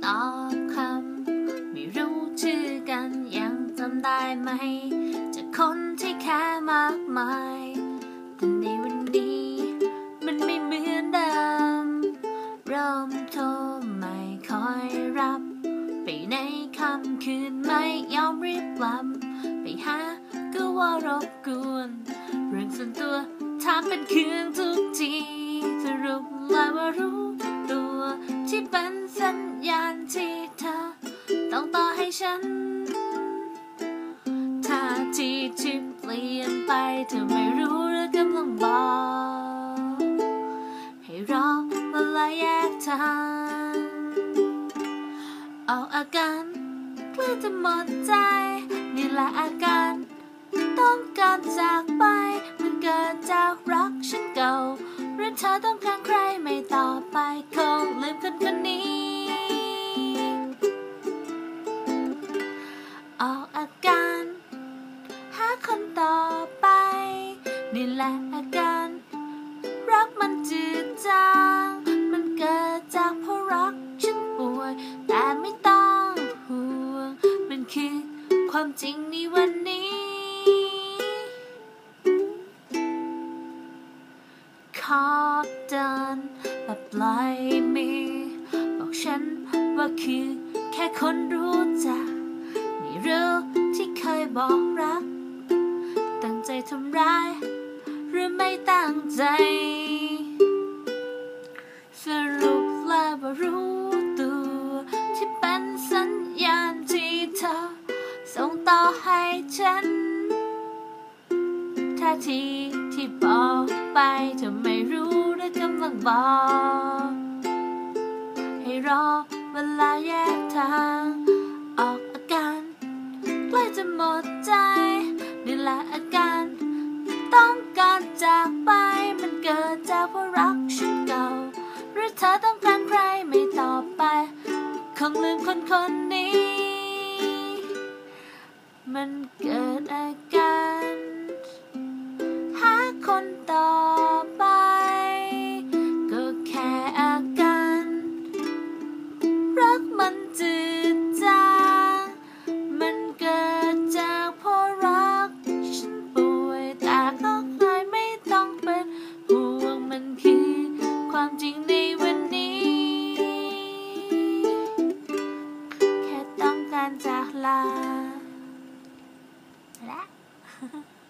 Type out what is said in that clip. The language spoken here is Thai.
ตอบคำไม่รู้ชื่อกันยังจำได้ไหมจากคนที่แค่มากมายแต่ในวันนี้มันไม่เหมือนเดิมเริ่มโทรไม่คอยรับไปในค่ำคืนไม่ยอมรีบกลับไปหาก็ว่ารบกวนเรื่องส่วนตัวถามเป็นคืนทุกทีสรุปเลยว่ารู้ตัวที่เป็นสัญญาณที่เธอต้องต่อให้ฉันท่าทีที่เปลี่ยนไปเธอไม่รู้หรือกำลังบอกให้รอเวลาแยกทางออกอาการใกล้จะหมดใจนี่แหละอาการต้องการจากไปมันเกิดจากรักฉันเก่าหรือเธอต้องการใครไม่ต่อไปคงลืมคนคนนี้ออกอาการหาคนต่อไปนี่แหละอาการรักมันจืดจางมันเกิดจากเพราะรักฉันป่วยแต่ไม่ต้องห่วงมันคือความจริงในวันนี้ขอเดินแบบปล่อยมือบอกฉันว่าคือแค่คนรู้จักไม่รู้ที่เคยบอกรักตั้งใจทำร้ายหรือไม่ตั้งใจสรุปแล้วว่ารู้ตัวที่เป็นสัญญาณที่เธอส่งต่อให้ฉันท่าทีที่บอกไปเธอไม่รู้หรือกำลังบอกให้รอเวลาแยกทางออกอาการใกล้จะหมดใจนี่แหละอาการต้องการจากไปมันเกิดจากเพราะรักฉันเก่าหรือเธอต้องการใครไม่ต่อไปคงลืมคนคนนี้มันเกิดอาการหาคนต่อไปก็แค่อาการรักมันจืดจางมันเกิดจากเพราะรักฉันป่วยแต่ก็ใครไม่ต้องเป็นห่วงมันคือความจริงในวันนี้แค่ต้องการจากลาและ